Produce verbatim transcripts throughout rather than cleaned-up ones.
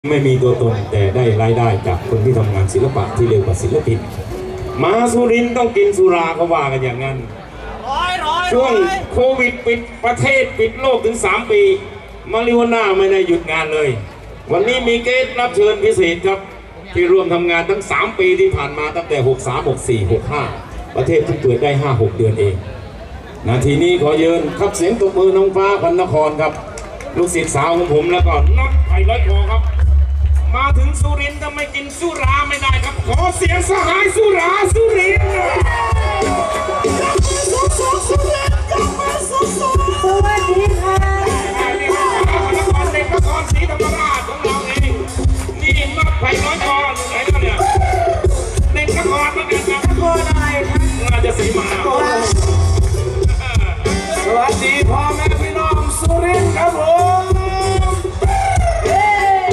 ไม่มีตัวตนแต่ได้รายได้จากคนที่ทำงานศิลปะที่เร็วกว่าศิลปินมาสุรินทร์ต้องกินสุราเขาว่ากันอย่างนั้นช่วงโควิดปิดประเทศปิดโลกถึงสามปีมาริโอน่าไม่ได้หยุดงานเลยวันนี้มีเกสต์รับเชิญพิเศษครับที่ร่วมทำงานทั้งสามปีที่ผ่านมาตั้งแต่หกสาม หกสี่ หกห้าประเทศที่เปิดได้ ห้าหก เดือนเองนาทีนี้ขอเยินครับเสียงตบมือน้องฟ้าพันนครครับลูกศิษย์สาวของผมแล้วก็น็อตไผ่ร้อยคอครับมาถึงสุรินทร์ถ้าไม่กินสุราไม่ได้ครับขอเสียงสหายสุราสุรินทร์สวัสดีค่ะนี่คือนครเด็กนครศรีธรรมราชของเราเองนี่น็อตไผ่ร้อยคออยู่ไหนกันเนี่ยเด็กนครเหมือนกันครับนครอะไรครับน่าจะสีมาสวัสดีพ่อแม่พี่น้องสุรินทร์ครับผม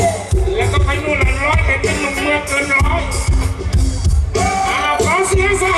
แล้วก็ไปนู่นร้อยเป็นหนุ่มเมืองเกินร้อยขอเสียงสห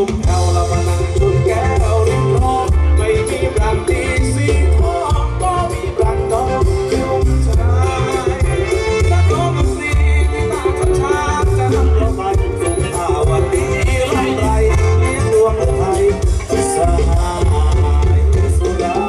มแผ่วละมานั่งชนแก้วริมคลองไม่มีบรันดีสีทองก็มีบรันดองคือลมชายถ้าโตกับสีที่ตาช้าช้าจะนำเราไปสู่ภาวดีไร้ไรเลี้ยงดวงไทยสหายสุดา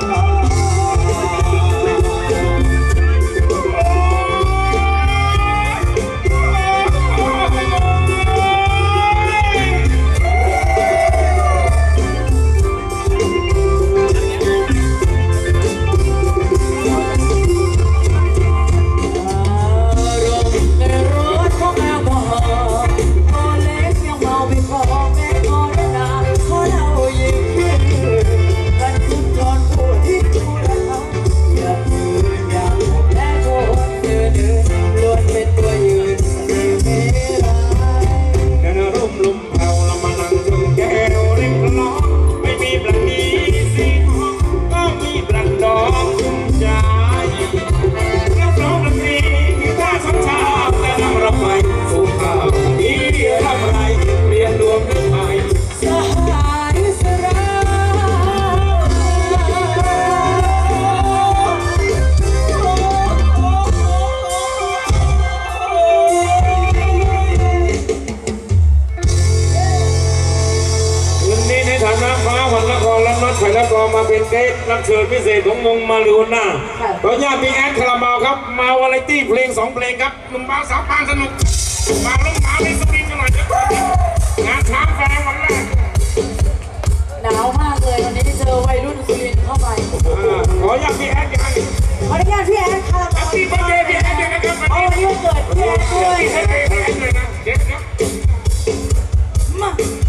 ไผ่ละกอมาเป็นเกสรับเชิญพิเศษของวงมาริโอน่าขออนุญาตพี่แอดคาราบาวครับมาวาไรตี้เพลงสองเพลงครับหนุ่มบ่าวสาวปานสนุกบ่าวลงหมาในสุรินทร์กันหน่อยครับงานช้างแฟร์วันแรกหนาวมากเลยวันนี้เจอวัยรุ่นสุรินทร์เข้าไปขออนุญาตพี่แอดยังขออนุญาตพี่แอดคาราบาวพี่เบิร์ดเดย์พี่แอดด้วยนะครับเอาวันนี้วันเกิดพี่แอดด้วยพี่แอดด้วยนะเด็กครับมา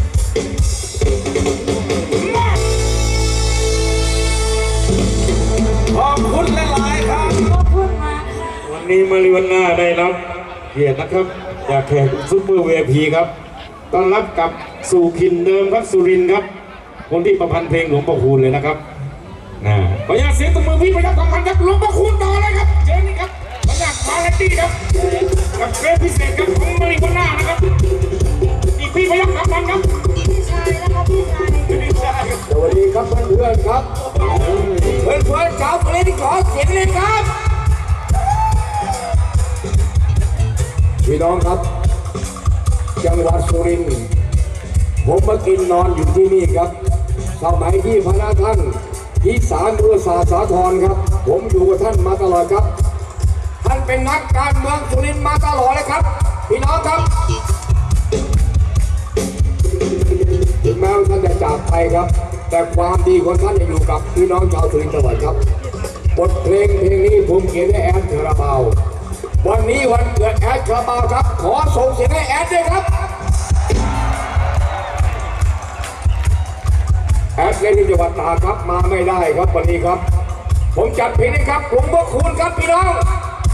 ขอบคุณหลายๆครับขอบคุณมากวันนี้มาริโอน่าได้รับเกียรตินะครับจากแขกซุปเปอร์เวพีครับต้อนรับกับสู่ขินเดิมครับสุรินทร์ครับคนที่ประพันธ์เพลงหลวงพ่อคูณเลยนะครับนะขออนุญาตเสียงตบมือพี่ประยักษ์ของมันครับหลวงพ่อคูณต่อเลยครับเชิญนี่ครับขออนุญาตมาเลตี้ครับกับเกรดพิเศษครับของมาริโอน่านะครับอีกพี่ประยักษ์ของมันครับพี่ชายแล้วครับพี่ชายสวัสดีครับเพื่อนๆครับเพื่อนๆชาวสุรินทร์ขอเสียงเลยครับพี่น้องครับจังหวัดสุรินทร์ผมมากินนอนอยู่ที่นี่ครับสมัยที่พระท่านอีสานบุรษาสาธรครับผมอยู่กับท่านมาตลอดครับท่านเป็นนักการเมืองสุรินทร์มาตลอดเลยครับพี่น้องครับถึงแม้ว่าท่านจะจากไปครับแต่ความดีของท่านจะอยู่กับพี่น้องชาวสุรินทร์ตลอดครับบทเพลงเพลงนี้ผมเขียนให้แอดคาราบาววันนี้วันเกิดแอดคาราบาวครับขอส่งเสียงให้แอดด้วยครับแอดเล่นที่จังหวัดตากครับมาไม่ได้ครับวันนี้ครับผมจัดเพลงนี้ครับหลวงพ่อคูณครับพี่น้อง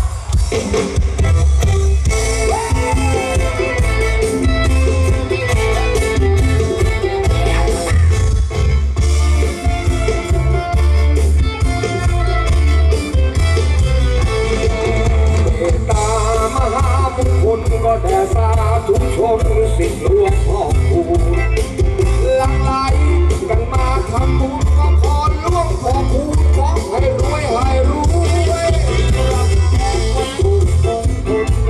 คุณก็แต่สาธุชนสิทธิ์หลวงพ่อคูณหลั่งไหลกันมาทำบุญก็พรหลวงพ่อคูณขอให้รวยให้รวยรับวัตถุมงคล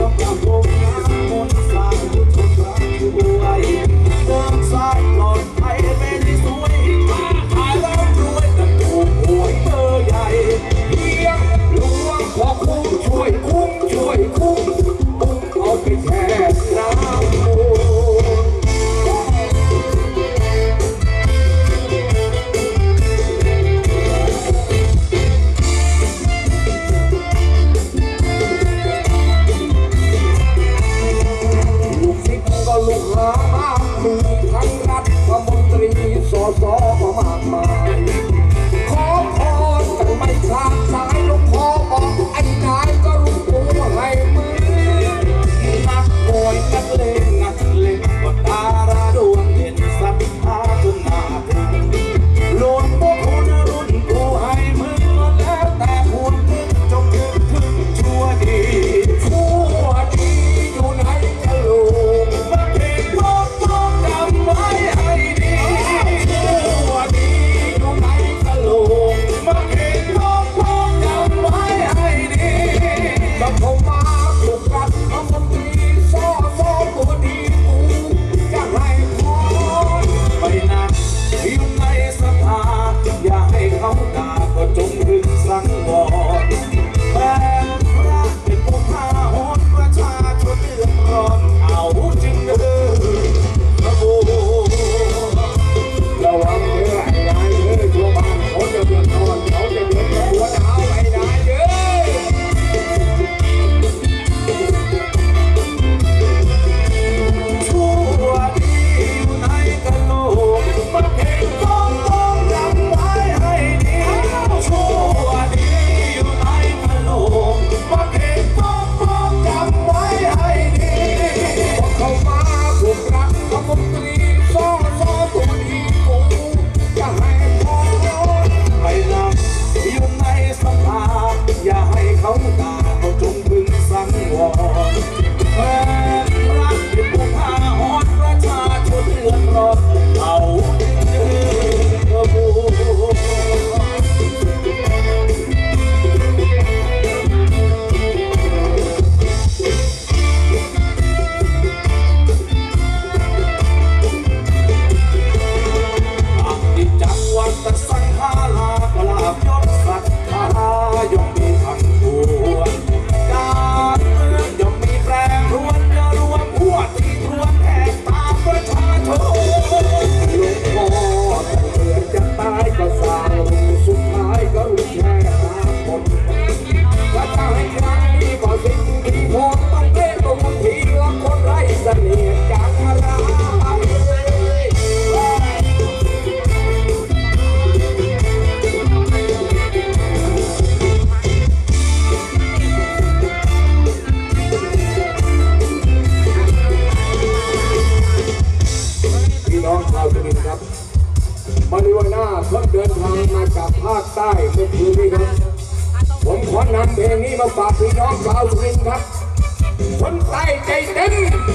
มาริวาน่าเพิ่งเดินทางมาจากภาคใต้เมื่อคืนนี้ครับผมขอนำเพลงนี้มาฝากพี่น้องชาวสุรินทร์ครับคนใต้ใจเต็ม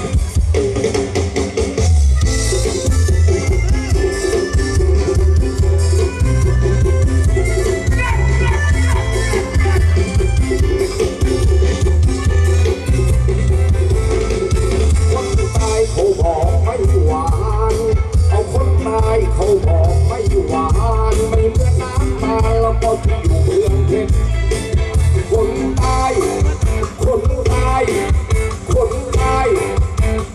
คนใต้เขาบอกไม่หวานเอาคนใต้เขาบอกไม่หวานไม่เหมือนน้ำตาลแล้วก็ที่อยู่เมืองเพชรคนใต้คนใต้คนใต้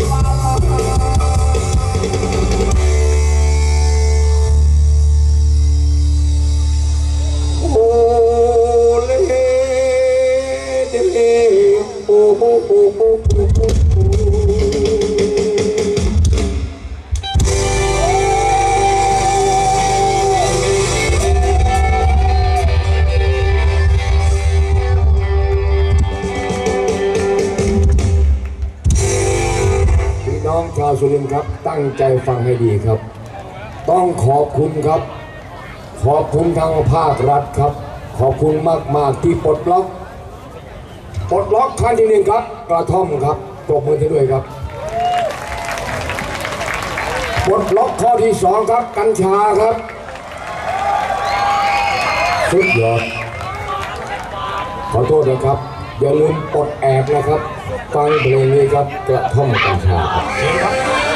โอ้เล่เล่โอ้โหโอ้โหโอ้โหน้องชาวสุรินทร์ครับตั้งใจฟังให้ดีครับต้องขอบคุณครับขอบคุณทางภาครัฐครับขอบคุณมากๆที่ปลดล็อกปลดล็อกขั้นที่หนึ่งครับกระท่อมครับปรบมือให้ด้วยครับปลดล็อกข้อที่สองครับกัญชาครับสุดยอดขอโทษนะครับอย่าลืมปลดแอกนะครับฟังเพลงนี้ครับกระท่อมกัญชาครับ